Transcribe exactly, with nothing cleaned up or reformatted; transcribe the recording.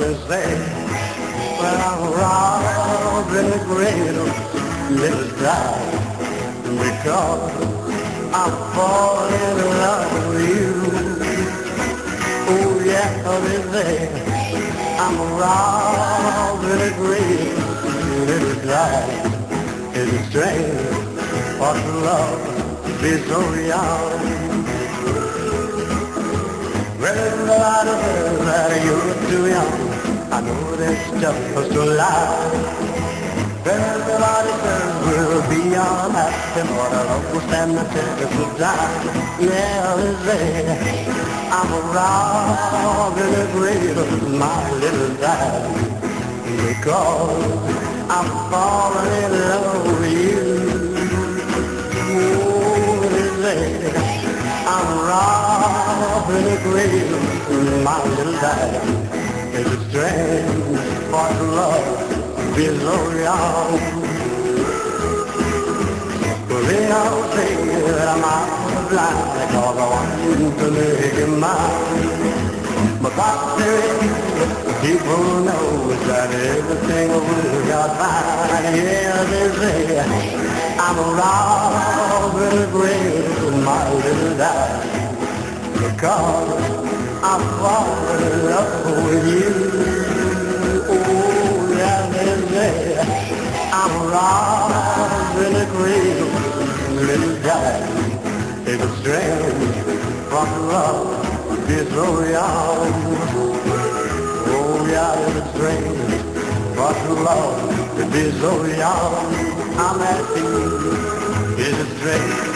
they say, well, I'm robbing the cradle, little die, because I'm falling in love with you. Oh yeah, they say, I'm robbing the cradle, little die. It's strange, what love is so young. Well, there's a lot of girls that you're too young. I know this stuff was to lie. There's a lot of girls will be on asking for the love will stand the test of time. Yeah, they say I'm a rock in the grave of my little time, because I'm falling in love with you. Oh, they say I'm robbing the grave of my little time. It's a strange for love be so young. Well, they all say that I'm out of line because I want to make it mine. But what there is, people know that everything will work out fine. Yeah, they say I'm robbing the grave of my little life, because I'm falling in love with you. Oh, yeah, they say I'm robbing the grave of little life. It's a strange from love is so young. Oh, yeah, it's a strange but love is so young. I'm asking you, is it strange